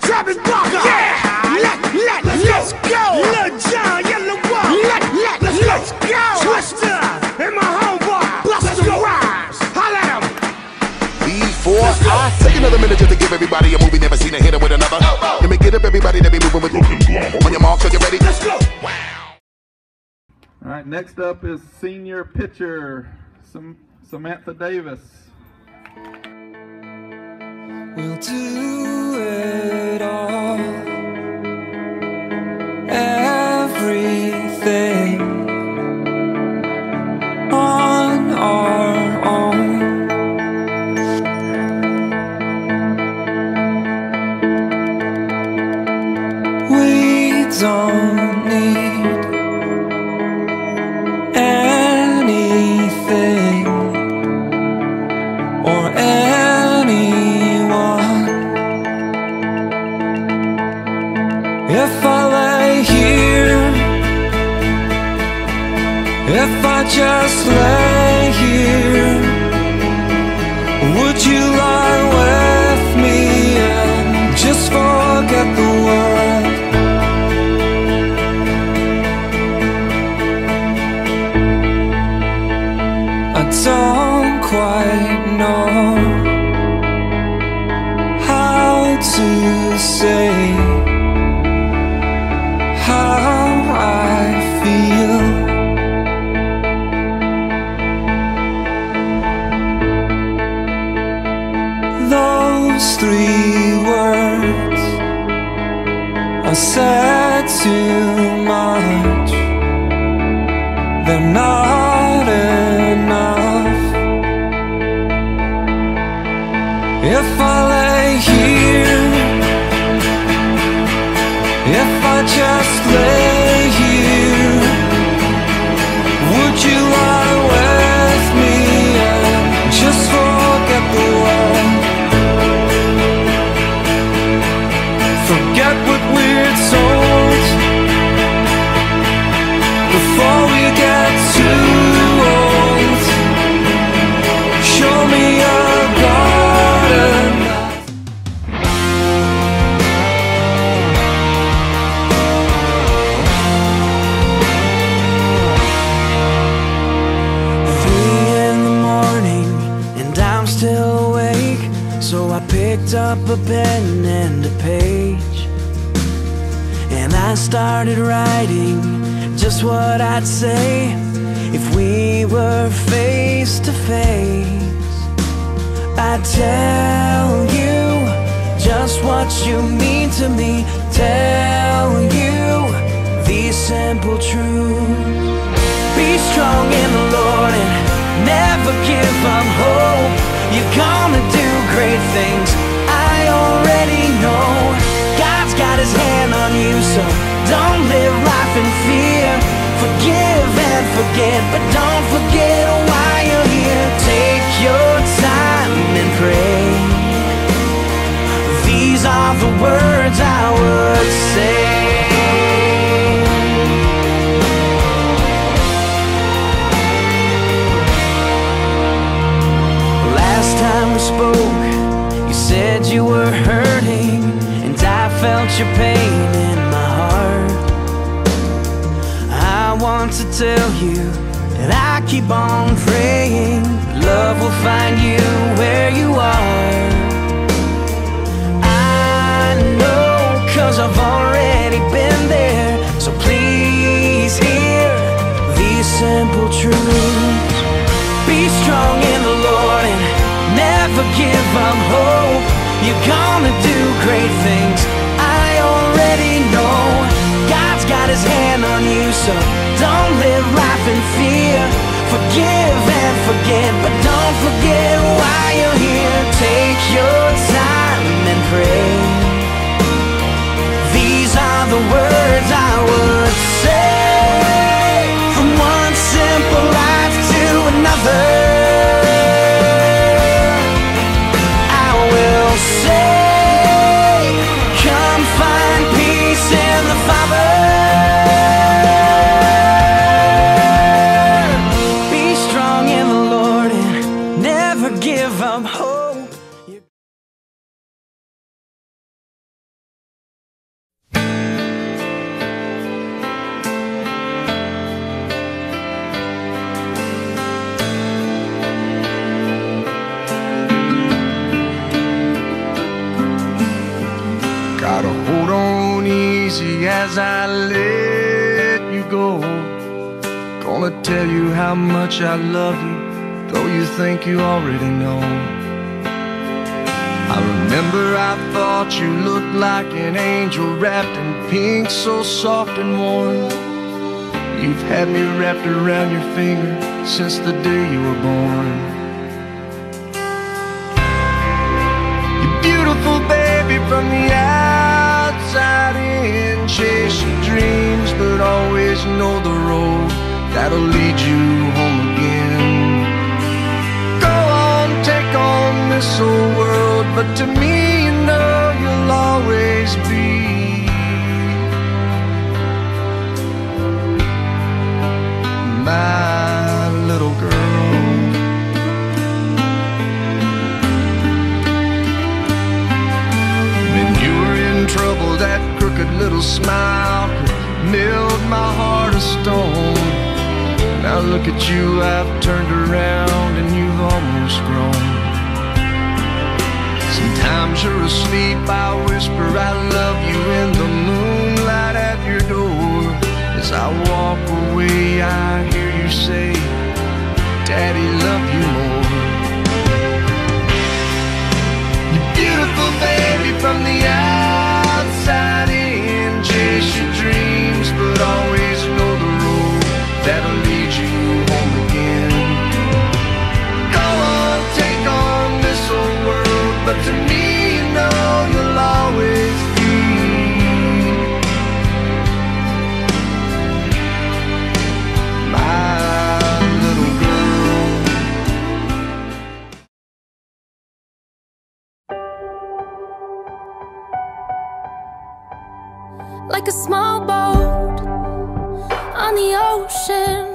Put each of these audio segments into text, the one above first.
Travis Barker. Yeah. Let's go. Lil Jon, Yellow Wall. Let's go. Twister and my homeboy Busta Rhymes. Holla at 'em. Before I take another minute just to give everybody a movie never seen a hitter with another. Let me get up everybody that be moving with on your mark, so you ready? Let's go. All right, next up is senior pitcher Samantha Davis. We'll do it all, everything on our own. We don't need anything or anyone. If I lay here, if I just lay here, would you lie with me and just forget the world? I don't quite know how to say how I feel. Those 3 words are said too much. They're not enough. If I lay here, if I just lay here, would you lie with me and just forget the world? Forget what we're told before we get too old. Show me a garden. Still awake, so I picked up a pen and a page, and I started writing just what I'd say if we were face to face. I'd tell you just what you mean to me, tell you these simple truths. Be strong in the Lord and never give up hope. You're gonna do great things, I already know. God's got his hand on you, so don't live life in fear. Forgive and forget, but don't forget why you're here. Take your time and pray. These are the words I would say. Spoke, you said you were hurting, and I felt your pain in my heart. I want to tell you that I keep on praying love will find you where you are. I know, 'cause I've already been there, so please hear these simple truths. Be strong in the Lord and never give up hope. You're gonna do great things, I already know. God's got his hand on you, so don't live life in fear. Forgive and forget, but don't forget why you're here. Take Try to hold on easy as I let you go. Gonna tell you how much I love you, though you think you already know. I remember I thought you looked like an angel wrapped in pink, so soft and warm. You've had me wrapped around your finger since the day you were born. You're beautiful, baby, from the outside in. Chase your dreams, but always know the road that'll lead you home again. Go on, take on this whole world, but to me, you know you'll always be my little girl. When you were in trouble, that crooked little smile could melt my heart of stone. Now look at you, I've turned around and you've almost grown. Sometimes you're asleep, I whisper I love you in the moonlight at your door. As I walk away, I hear you say, Daddy, love you more. You're beautiful, baby, from the outside in. Chase your dreams, but always know the road that'll lead you home again. Go on, take on this old world, but to me, you know you'll always be my little girl. Like a small boat on the ocean.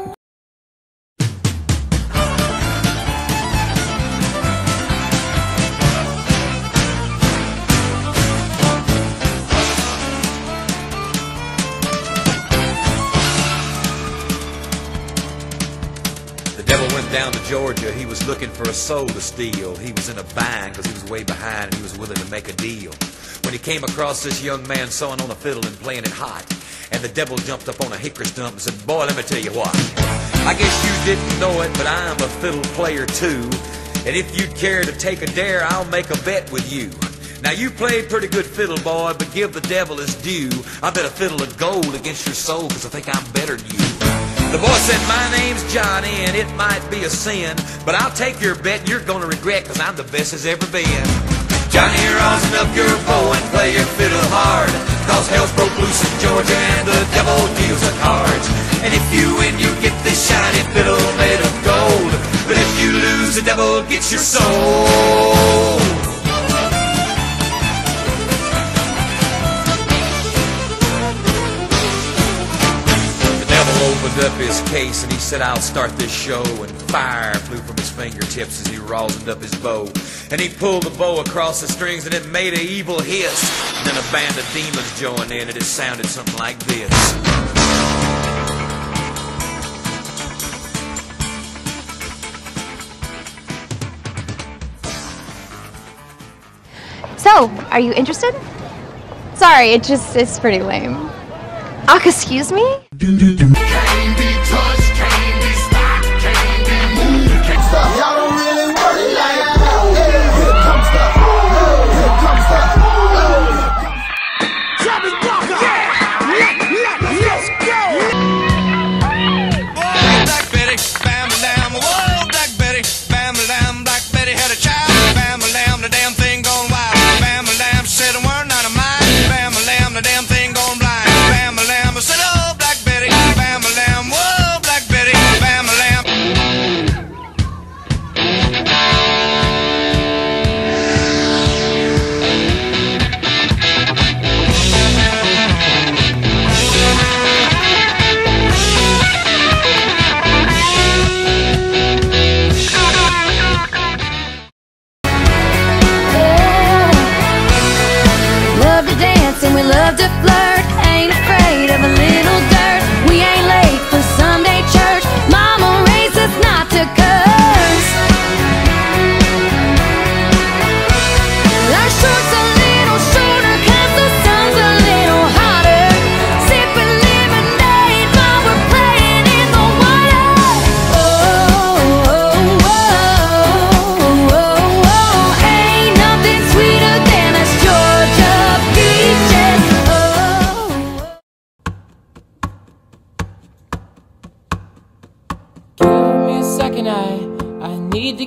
The devil went down to Georgia, he was looking for a soul to steal. He was in a bind because he was way behind and he was willing to make a deal. When he came across this young man sewing on a fiddle and playing it hot, and the devil jumped up on a hickory stump and said, boy, let me tell you what. I guess you didn't know it, but I'm a fiddle player too. And if you'd care to take a dare, I'll make a bet with you. Now you played pretty good fiddle, boy, but give the devil his due. I bet a fiddle of gold against your soul, because I think I'm better than you. The boy said, my name's Johnny, and it might be a sin, but I'll take your bet, you're gonna regret, because I'm the best as ever been. Johnny, rosin up your bow and play your fiddle hard, cause hell's broke loose in Georgia and the devil deals the cards. And if you win, you get this shiny fiddle made of gold, but if you lose, the devil gets your soul. Opened up his case and he said, I'll start this show, and fire flew from his fingertips as he rosined up his bow, and he pulled the bow across the strings and it made an evil hiss, and then a band of demons joined in and it sounded something like this. So, are you interested? Sorry, it's pretty lame. Excuse me? Can't be touched, can't be stopped, can't be moved, can't stop. Y'all don't really work it like that. Here comes the, here comes the. Travis Barker, let's go. Whoa, Black Betty, bam-a-lam. Whoa, Black Betty, bam-a-lam. Black Betty had a child, bam-a-lam. The damn thing gone wild. Bam-a-lam, she said a word not of mine. Bam-a-lam, the damn thing gone blind. Bam-a-lam, I said, oh, Black Betty, bam-a-lam.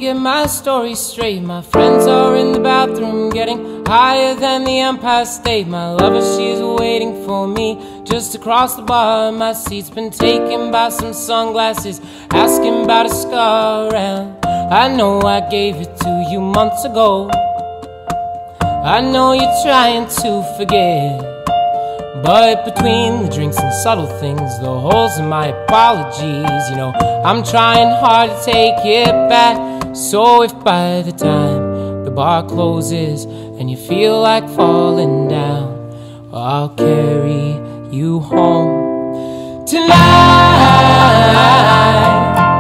get my story straight. My friends are in the bathroom getting higher than the Empire State. My lover, she's waiting for me just across the bar. My seat's been taken by some sunglasses, asking about a scar. And I know I gave it to you months ago. I know you're trying to forget, but between the drinks and subtle things, the holes in my apologies, you know, I'm trying hard to take it back. So if by the time the bar closes and you feel like falling down, I'll carry you home tonight.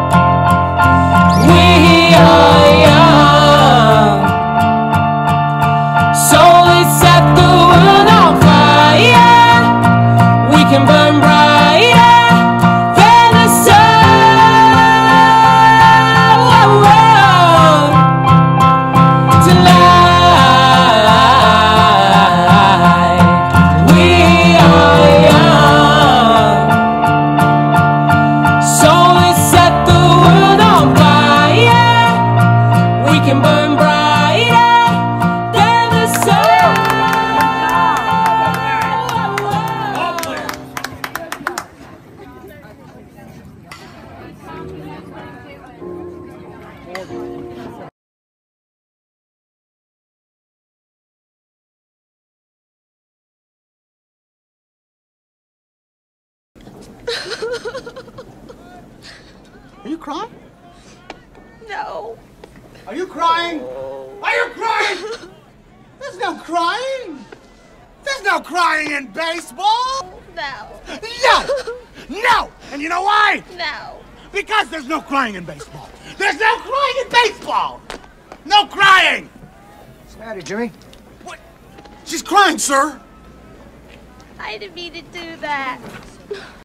We are young, so let's set the world on fire. We can burn brighter than the sun tonight. We are young, so let's set the world on fire. We can burn brighter than the sun. Are you crying? No. Are you crying? Are you crying? There's no crying. There's no crying in baseball. No. No! No! And you know why? No. Because there's no crying in baseball. There's no crying in baseball. No crying. What's the matter, Jimmy? What? She's crying, sir. I didn't mean to do that.